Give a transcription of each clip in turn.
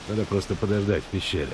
Надо просто подождать в пещере.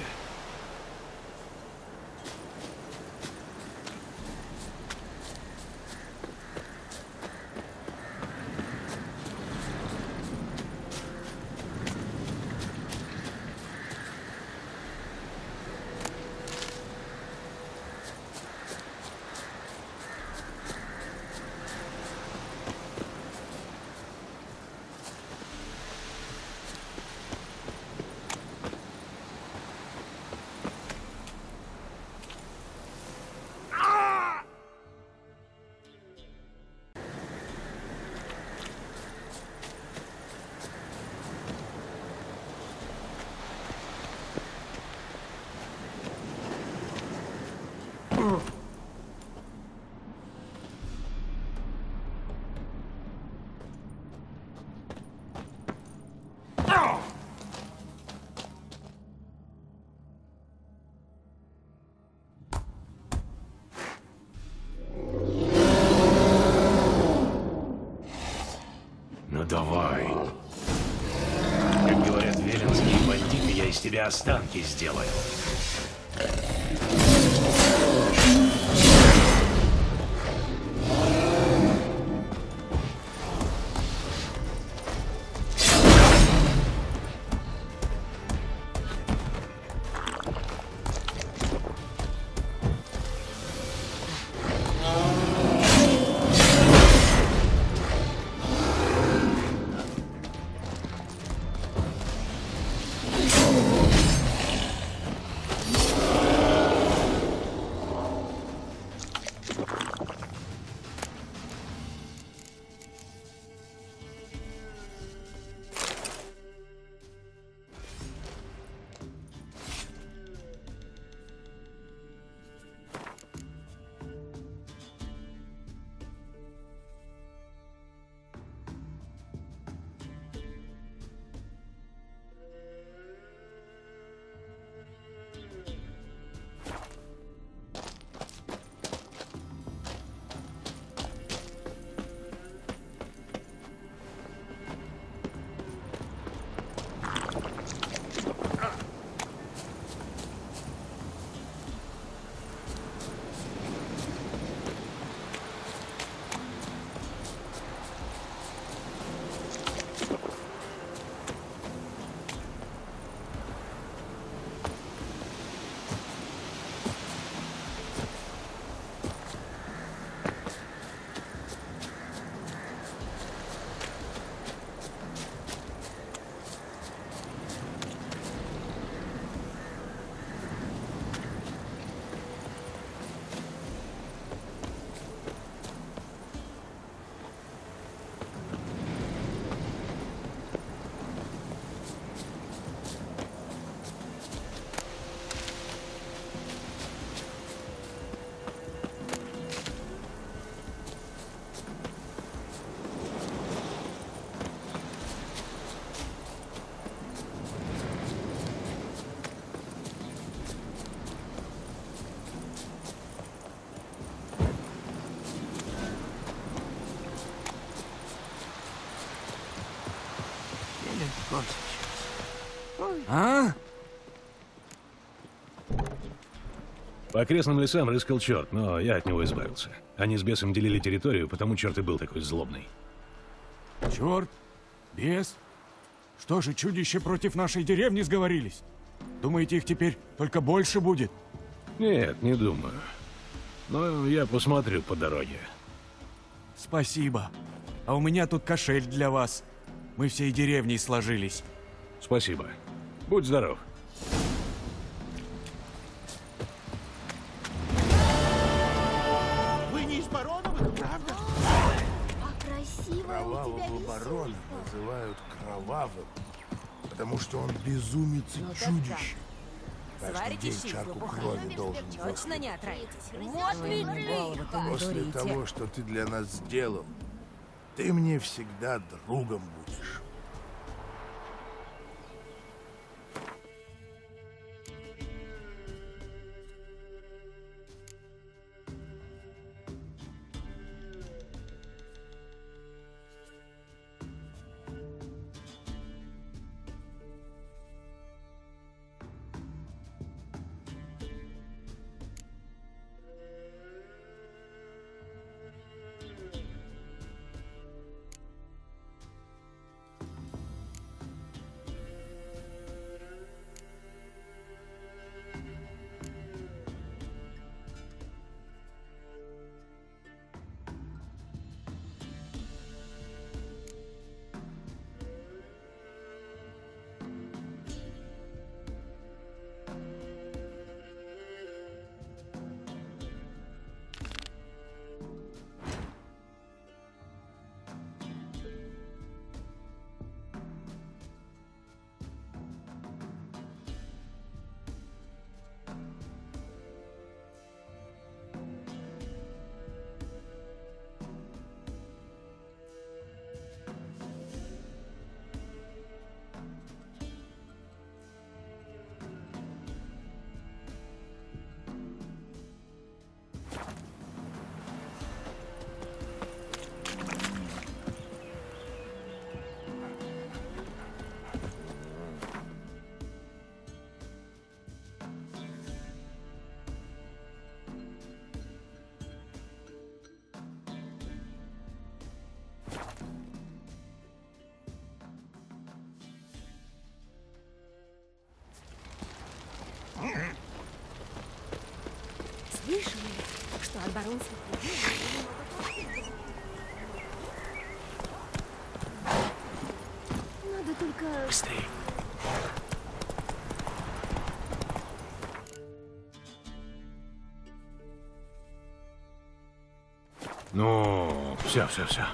Ну давай. Как говорят веленские бандиты, я из тебя останки сделаю. А? По окрестным лесам рыскал черт, но я от него избавился. Они с бесом делили территорию, потому черт и был такой злобный. Черт? Бес? Что же, чудища против нашей деревни сговорились? Думаете, их теперь только больше будет? Нет, не думаю. Но я посмотрю по дороге. Спасибо. А у меня тут кошель для вас. Мы всей деревней сложились. Спасибо. Будь здоров. Вы не из Бароновых, правда? А красиво у тебя Кровавого барона называют кровавым, потому что он безумец и чудище. Каждый день чарку крови должен Точно не отравитесь. Вот ведь После того, что ты для нас сделал, ты мне всегда другом будешь. Слышала я, что от баронских людей надо только... Быстрее. Ну, все.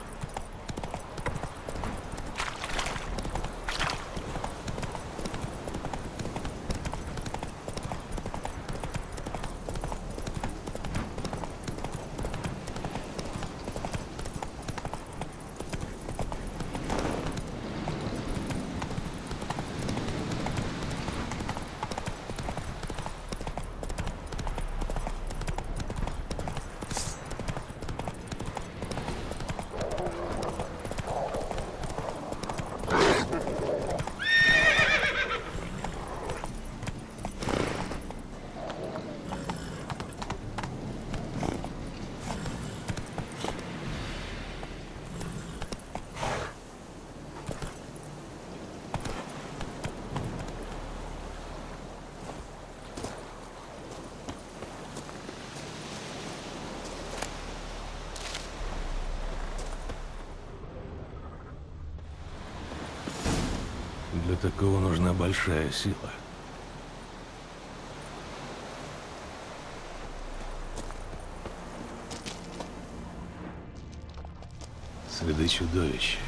Для такого нужна большая сила. Следы чудовища.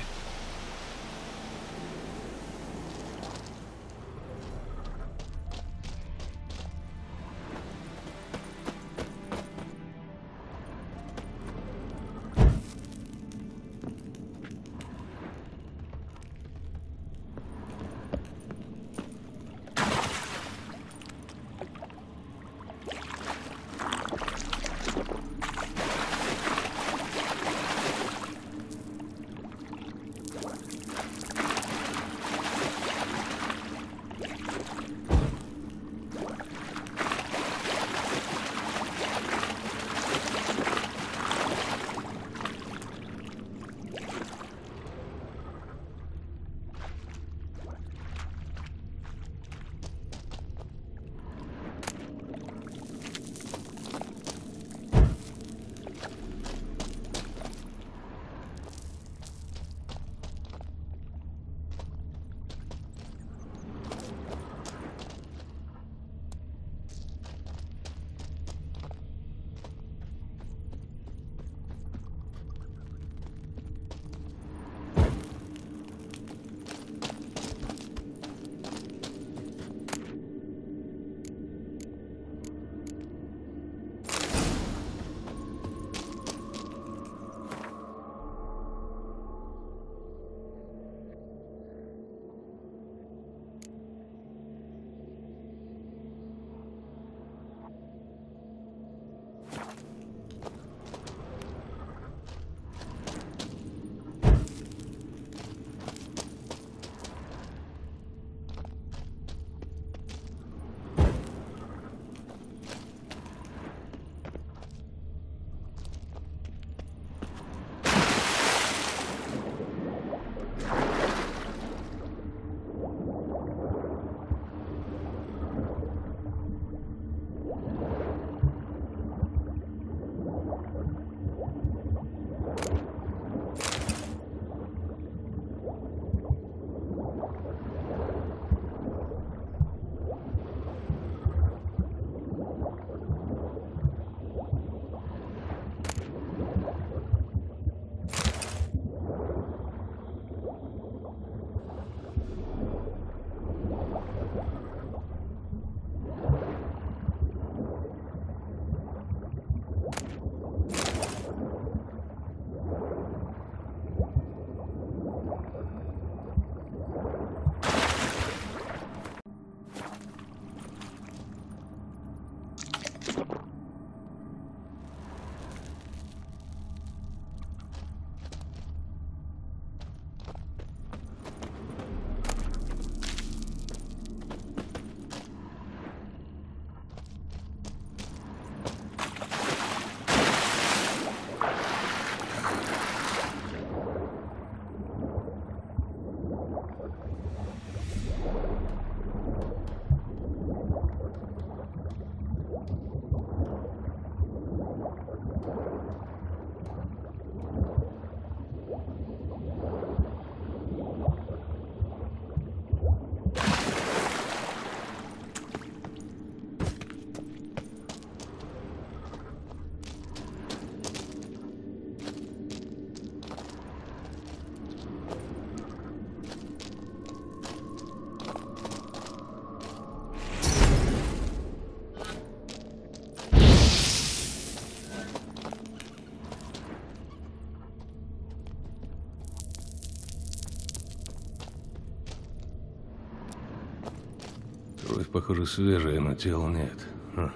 Кровь, похоже, свежая, но тела нет. Хм.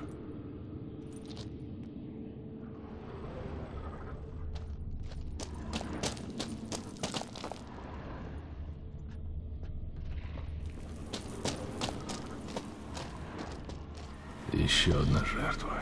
Еще одна жертва.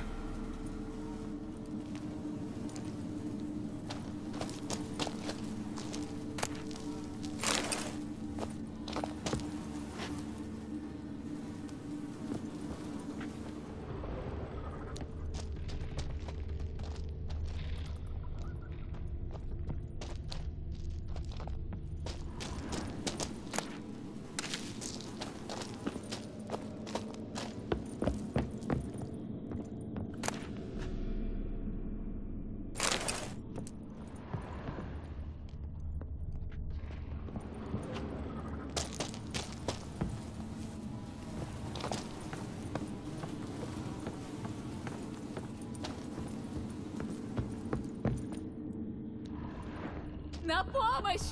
На помощь!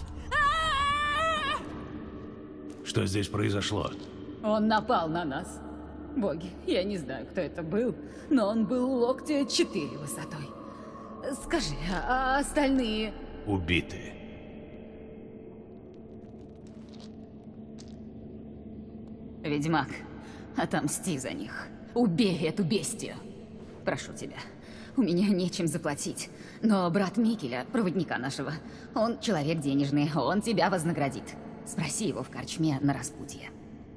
Что здесь произошло? Он напал на нас. Боги, я не знаю, кто это был, но он был локтя 4 высотой. Скажи, а остальные... Убиты. Ведьмак, отомсти за них. Убей эту бестию. Прошу тебя. У меня нечем заплатить. Но брат Микеля, проводника нашего, он человек денежный, он тебя вознаградит. Спроси его в корчме на распутье.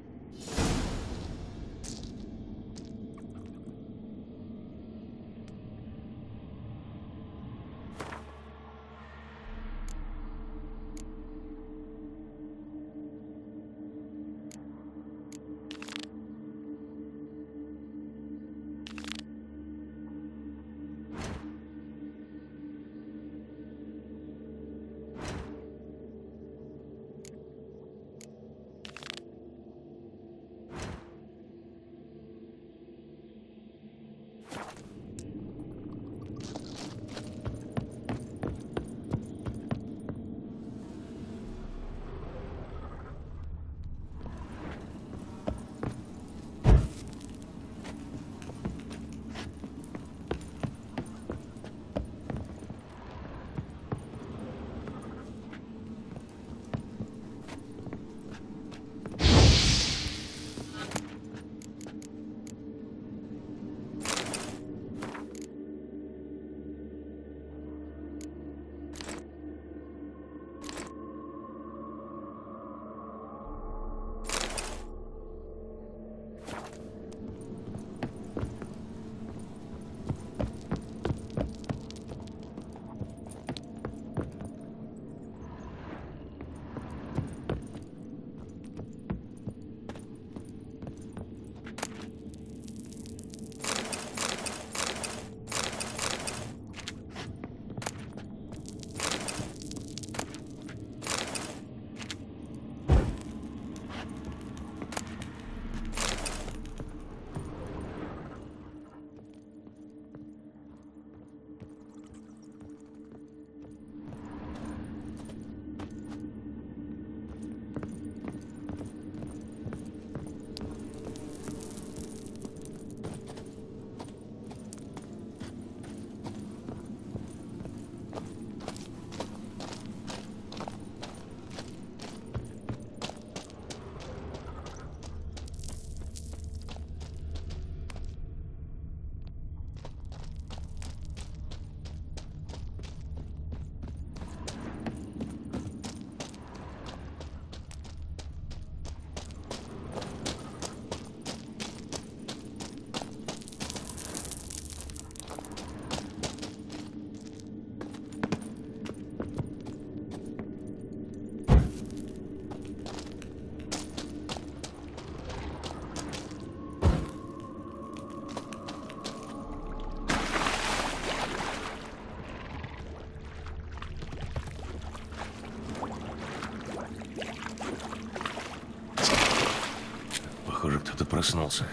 Похоже, кто-то проснулся.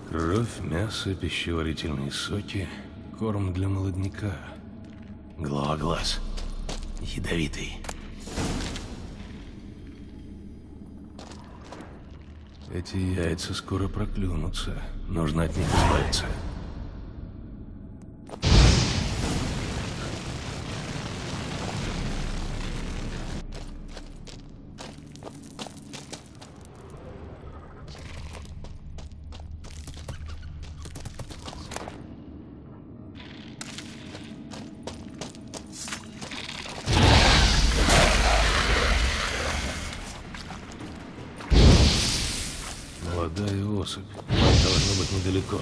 Кровь, мясо, пищеварительные соки, корм для молодняка. Глаз. Ядовитый. Эти яйца скоро проклюнутся. Нужно от них избавиться. Молодая особь. Должно быть недалеко.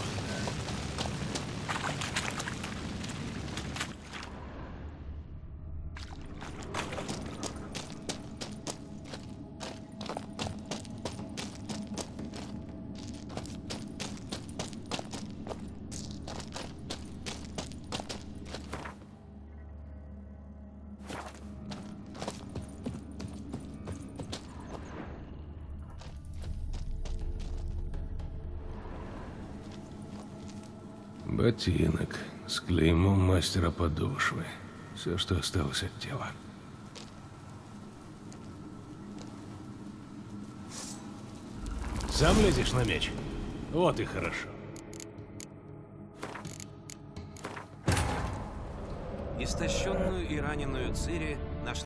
Ботинок с клеймом мастера подошвы. Все, что осталось от тела. Сам лезешь на меч? Вот и хорошо. Истощенную и раненую Цири нашли.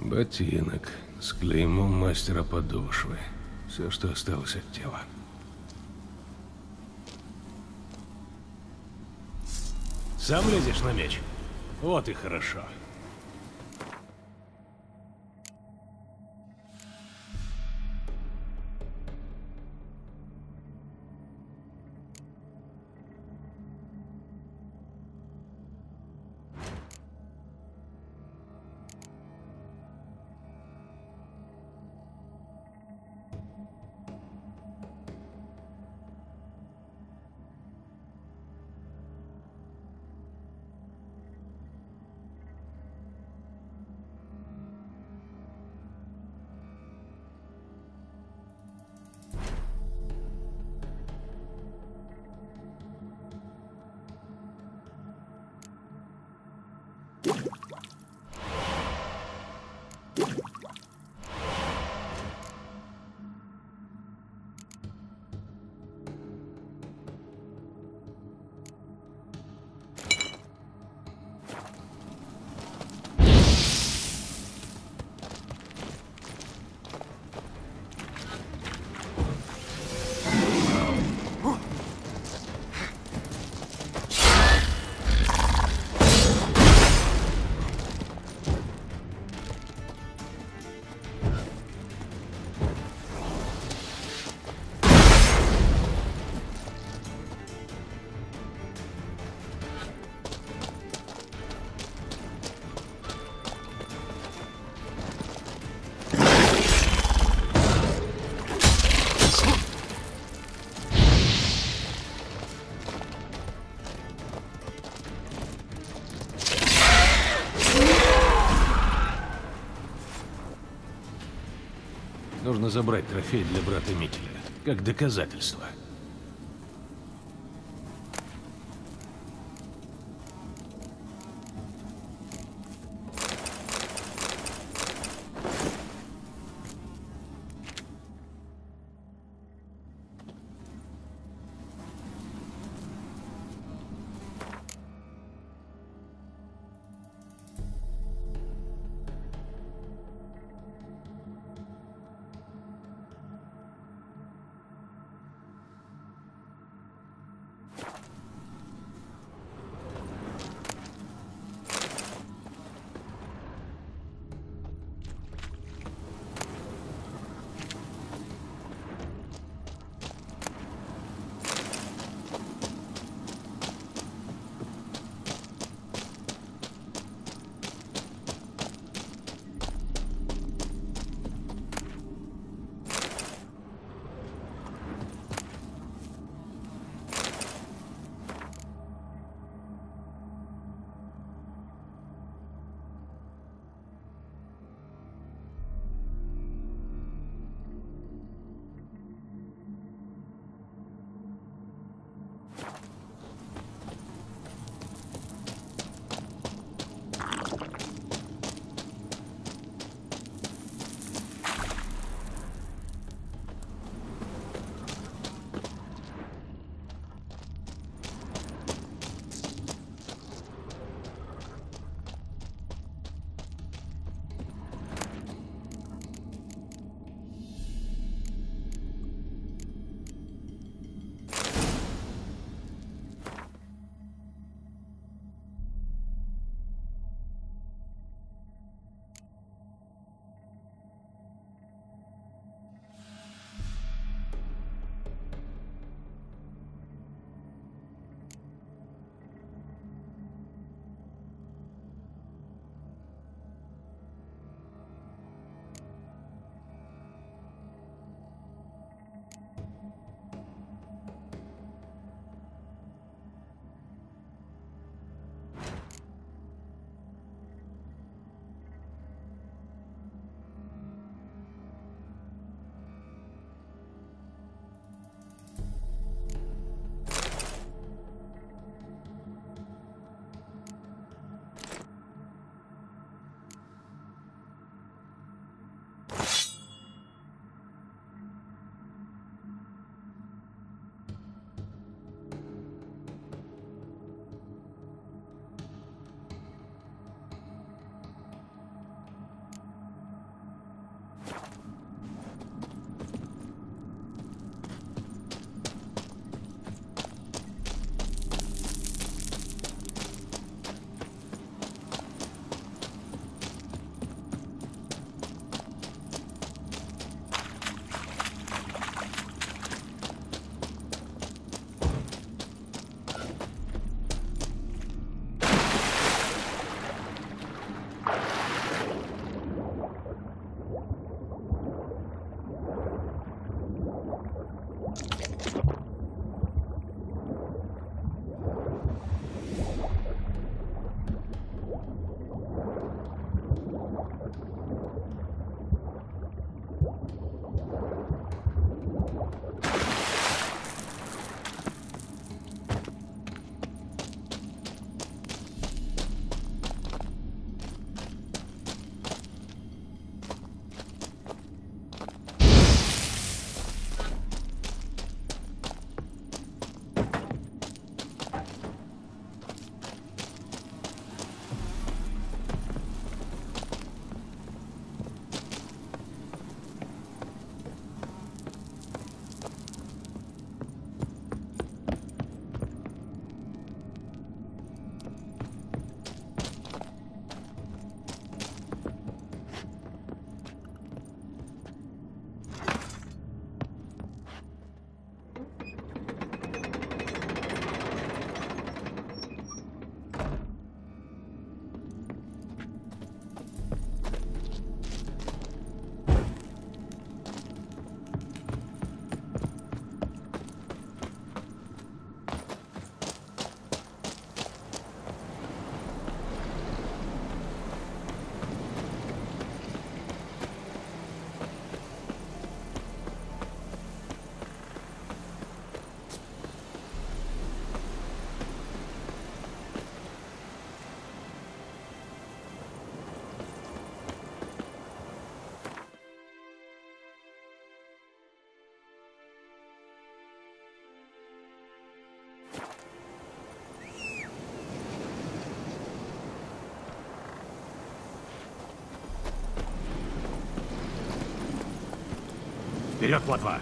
Ботинок с клеймом мастера подошвы. Все, что осталось от тела. Сам лезешь на меч? Вот и хорошо. Нужно забрать трофей для брата Микеля, как доказательство. Вперед, плотва!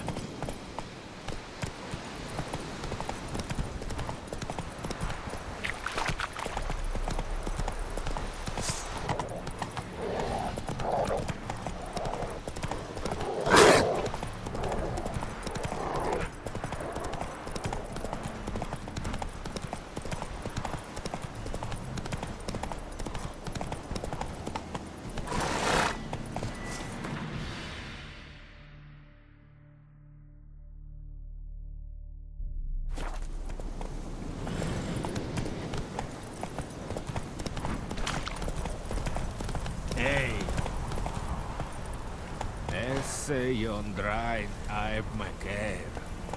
Jon Drain Aib Macair.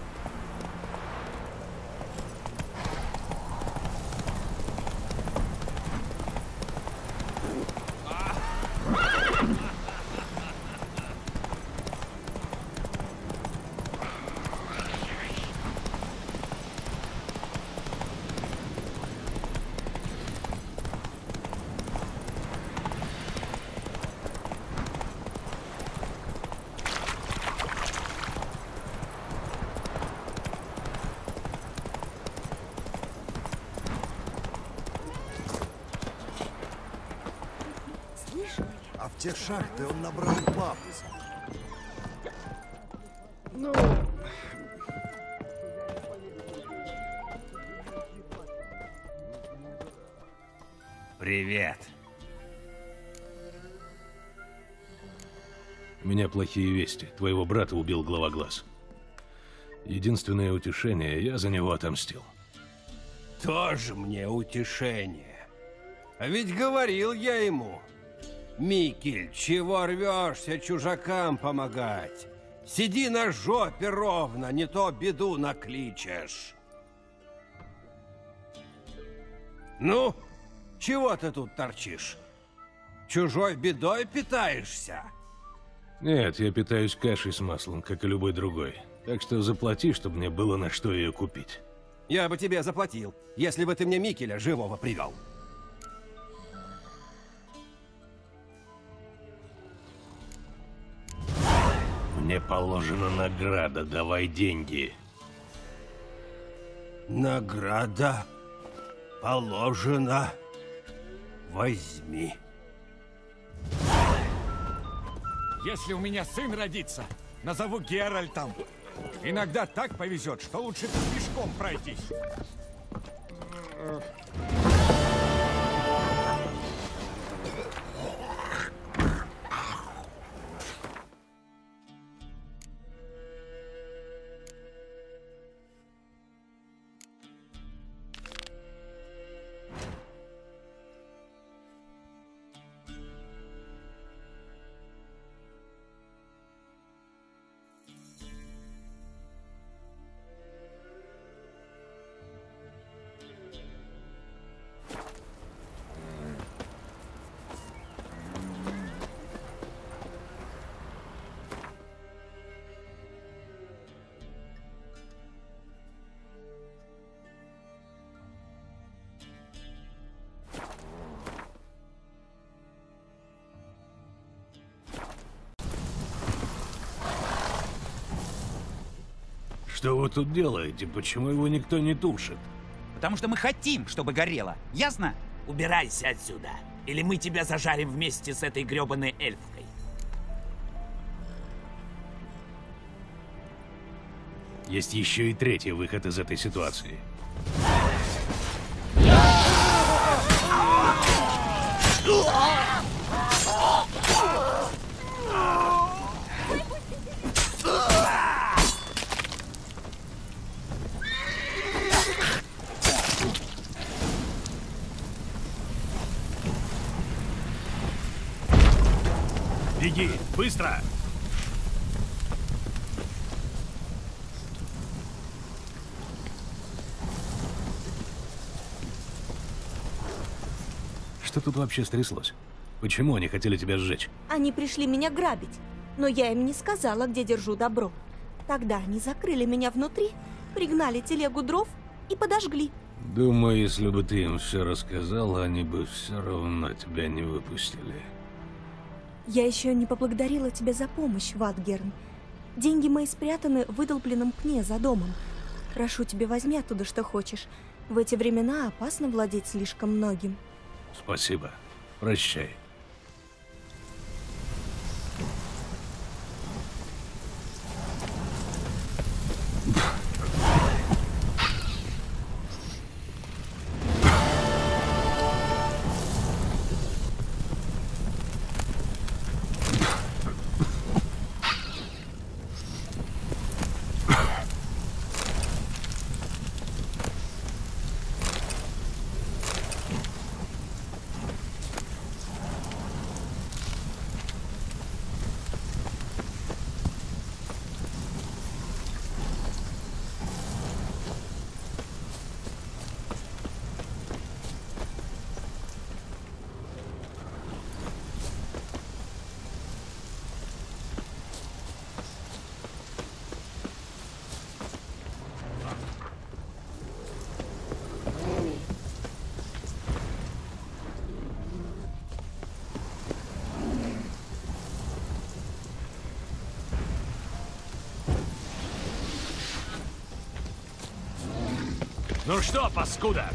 А в те шахты он набрал баб. Ну... Привет. У меня плохие вести. Твоего брата убил Главоглаз. Единственное утешение, я за него отомстил. Тоже мне утешение. А ведь говорил я ему: Микель, чего рвешься чужакам помогать? Сиди на жопе ровно, не то беду накличешь. Ну, чего ты тут торчишь? Чужой бедой питаешься? Нет, я питаюсь кашей с маслом, как и любой другой. Так что заплати, чтобы мне было на что ее купить. Я бы тебе заплатил, если бы ты мне Микеля живого привел. Мне положена награда, давай деньги. Награда положена. Возьми. Если у меня сын родится, назову Геральтом. Иногда так повезет, что лучше пешком пройтись. Что вы тут делаете? Почему его никто не тушит? Потому что мы хотим, чтобы горело. Ясно? Убирайся отсюда, или мы тебя зажарим вместе с этой грёбаной эльфкой. Есть еще и третий выход из этой ситуации. Беги, быстро! Что тут вообще стряслось? Почему они хотели тебя сжечь? Они пришли меня грабить, но я им не сказала, где держу добро. Тогда они закрыли меня внутри, пригнали телегу дров и подожгли. Думаю, если бы ты им все рассказала, они бы все равно тебя не выпустили. Я еще не поблагодарила тебя за помощь, Ватгерн. Деньги мои спрятаны в выдолбленном пне за домом. Прошу тебя, возьми оттуда, что хочешь. В эти времена опасно владеть слишком многим. Спасибо. Прощай. Ну что, паскуда?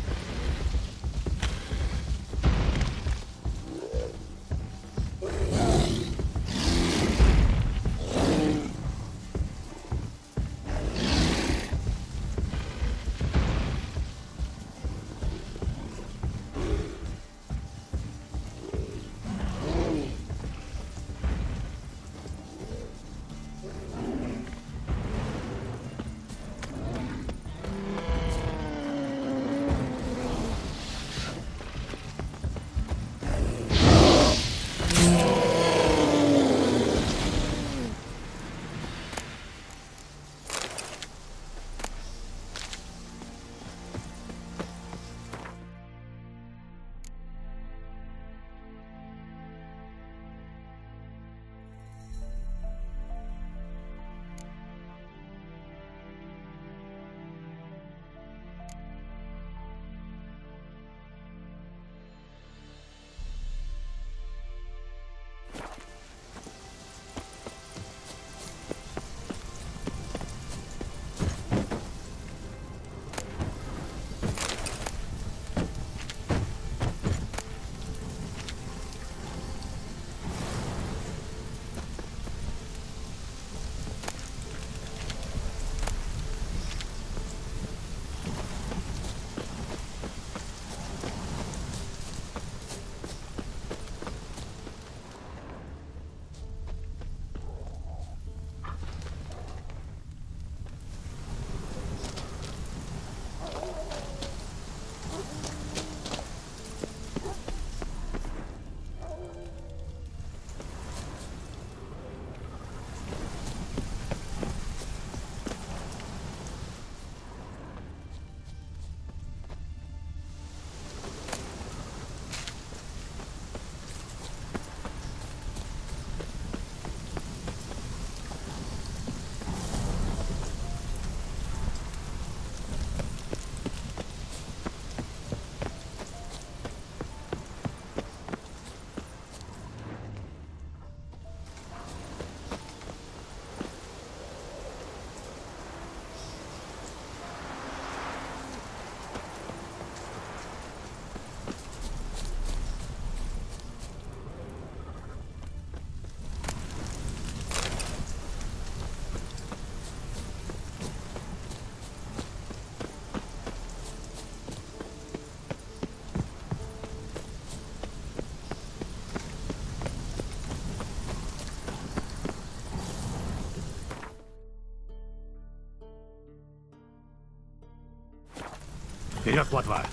Вперед, плотва!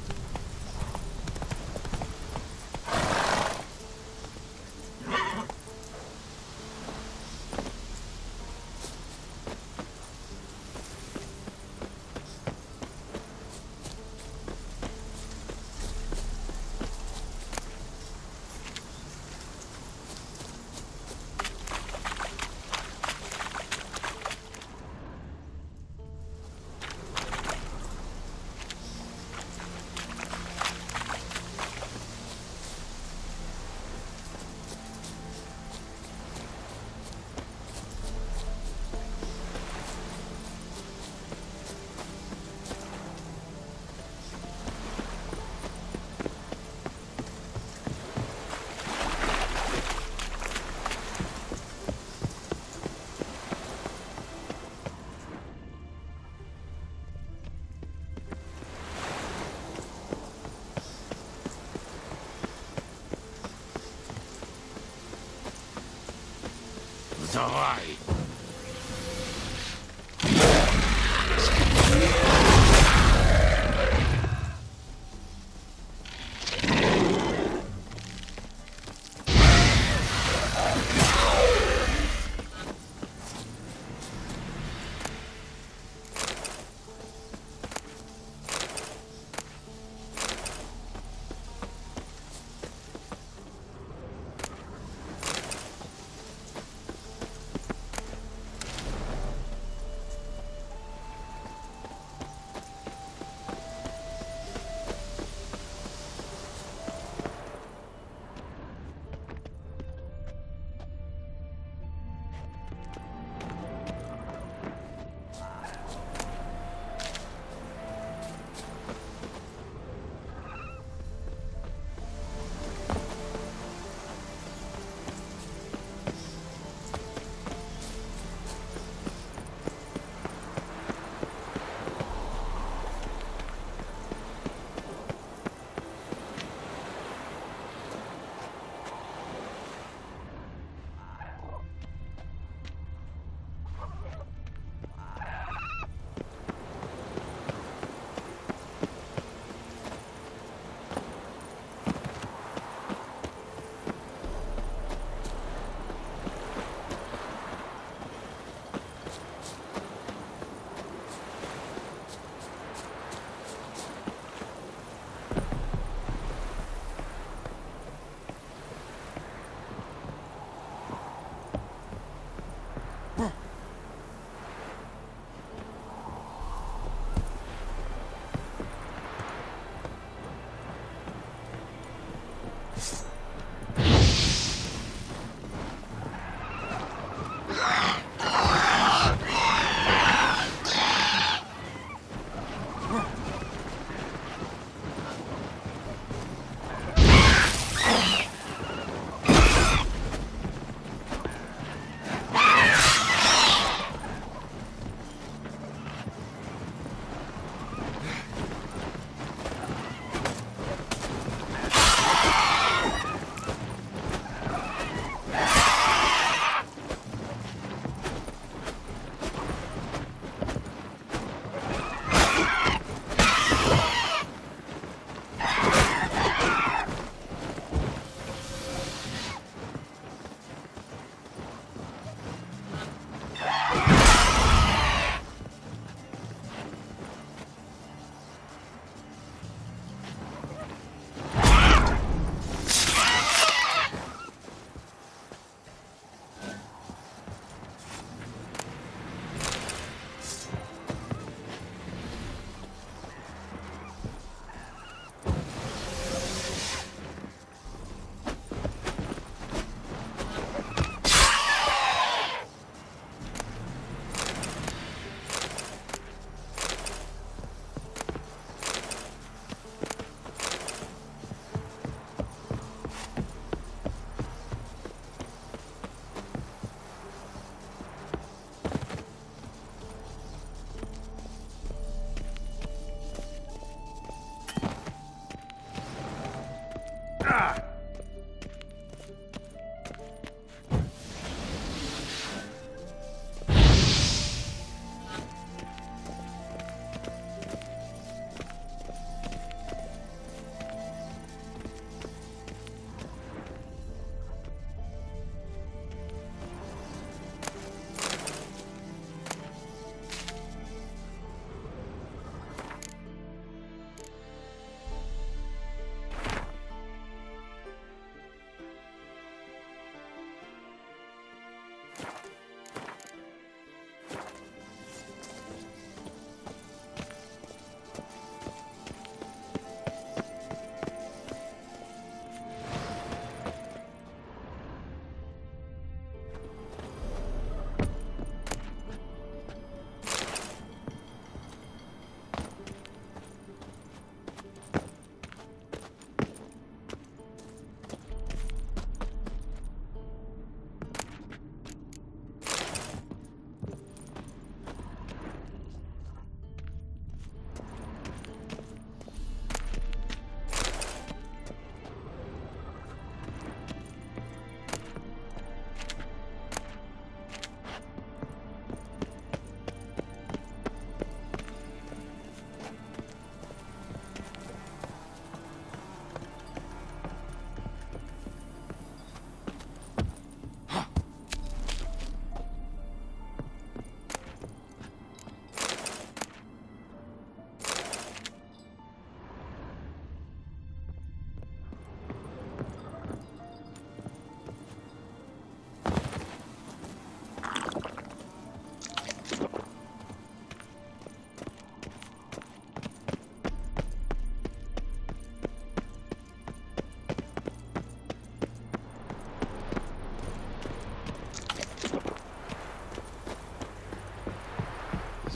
Давай!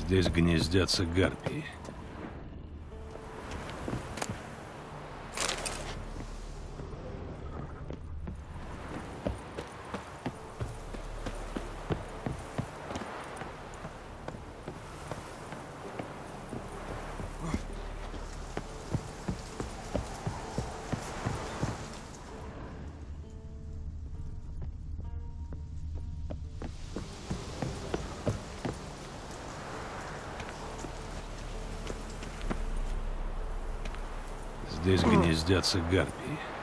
Здесь гнездятся гарпии. Здесь гнездятся гарпии.